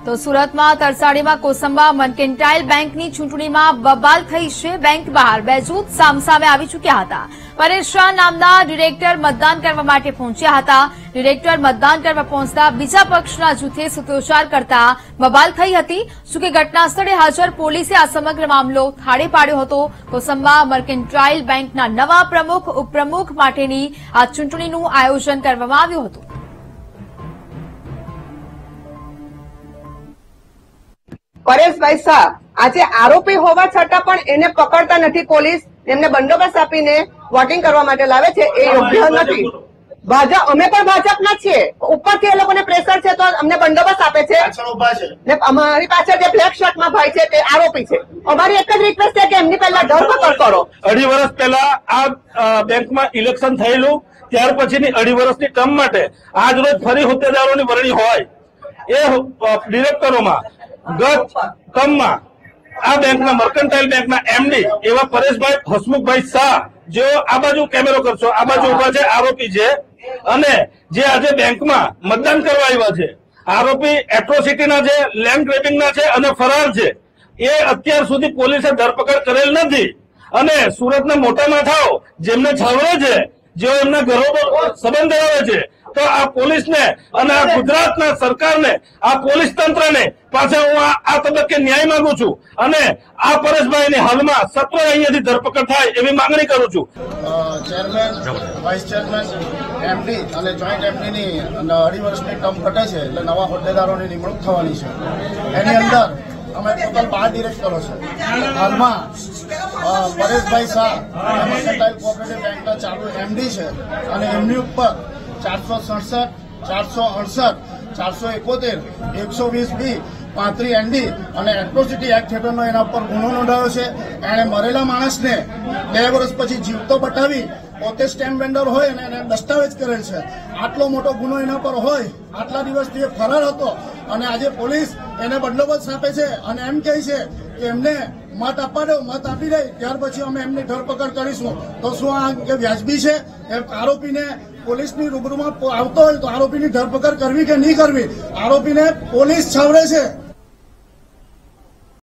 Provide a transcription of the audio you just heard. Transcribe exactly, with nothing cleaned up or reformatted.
તો સુરતમાં તરસાડીમાં કોસંબા મર્કેન્ટાઇલ બેંકની ચૂંટણીમાં બબાલ થઈ છે। બેંક બહાર બે જૂથ સામસામે આવી ચૂક્યા હતા। પરેશ શાહ નામના ડિરેક્ટર મતદાન કરવા માટે પહોંચ્યા હતા। ડિરેક્ટર મતદાન કરવા પહોંચતા બીજા પક્ષના જૂથે સૂત્રોચ્ચાર કરતા બબાલ થઈ હતી। જો કે ઘટના સ્થળે હાજર પોલીસે આ સમગ્ર મામલો થાળે પાડ્યો હતો। કોસંબા મર્કેન્ટાઇલ બેંકના નવા પ્રમુખ ઉપપ્રમુખ માટેની આ ચૂંટણીનું આયોજન કરવામાં આવ્યું હતું। પરેશભાઈ શાહ આજે આરોપી હોવા છતાં પણ એને પકડતા નથી પોલીસ, એમને બંદોબસ્ત આપીને વોટિંગ કરવા માટે લાવે છે, એ યોગ્ય નથી। ભાજપ અમે પણ ભાજપના છીએ, ઉપરથી એ લોકોને પ્રેશર છે તો અમને બંદોબસ્ત આપે છે ને અમારી પાછળ જે બ્લેક શર્ટમાં ભાઈ છે તે આરોપી છે। અમારી એક જ રિક્વેસ્ટ છે કે એમની પહેલા ધરપકડ કરો। અઢી વર્ષ પહેલા આ બેંકમાં ઇલેક્શન થયેલું, ત્યાર પછીની અઢી વર્ષની ટર્મ માટે આજ રોજ ફરી હોદ્દેદારોની વરણી હોય એ ડિરેક્ટરોમાં ગત કમમાં આ બેંકના મર્કન્ટાઇલ બેંકના એમડી એવા પરેશભાઈ હસમુખભાઈ શાહ, જેઓ આ બાજુ કેમેરો કરશો આ બાજુ ઉભા છે, આરોપી છે અને જે આજે બેંકમાં મતદાન કરવા આવ્યા છે, આરોપી એટ્રોસિટીના છે, લેન્ડ ગ્રેબિંગના છે અને ફરાર છે। એ અત્યાર સુધી પોલીસે ધરપકડ કરેલ નથી અને સુરતના મોટા માથાઓ જેમને છાવરે છે, જેઓ એમના ઘરો પર સંબંધ ધરાવે છે, તો આ પોલીસને અને આ ગુજરાતના સરકારને, આ પોલીસ તંત્રને પાસે હું આ તબક્કે ન્યાય માંગુ છું અને આ પરેશભાઈની હાલમાં સત્વરે અહીંયાથી ધરપકડ થાય એવી માંગણી કરું છું। ચેરમેન, વાઇસ ચેરમેન, એમડી અને જોઈન્ટ એમડીની અઢી વર્ષની ટર્મ ઘટે છે એટલે નવા હોદ્દેદારોની નિમણૂક થવાની છે। એની અંદર અમે ટોટલ બાર ડિરેક્ટરો છે। હાલમાં પરેશભાઈ શાહ મર્કેન્ટાઇલ કોઓપરેટિવ બેંકના ચાલુ એમડી છે અને એમની ઉપર ચારસો સડસઠ, ચારસો અડસઠ, ચારસો એકોતેર, એકસો વીસ બી, પાંત્રીસ એનડી અને એટ્રોસિટી એક્ટ હેઠળનો એના પર ગુનો નોંધાયો છે। એણે મરેલા માણસને બે વર્ષ પછી જીવતો બતાવી પોતે સ્ટેમ્પ વેન્ડર હોય અને એને દસ્તાવેજ કરેલ છે। આટલો મોટો ગુનો એના પર હોય, આટલા દિવસથી એ ફરાર હતો અને આજે પોલીસ એને બંદોબસ્ત આપે છે અને એમ કહે છે કે એમને મત આપવા દો, મત આપી દે ત્યાર પછી અમે એમની ધરપકડ કરીશું। તો શું આ વ્યાજબી છે? આરોપીને પોલીસની રૂબરૂમાં આવતો હોય તો આરોપીની ધરપકડ કરવી કે નહીં કરવી? આરોપીને પોલીસ છાવરે છે।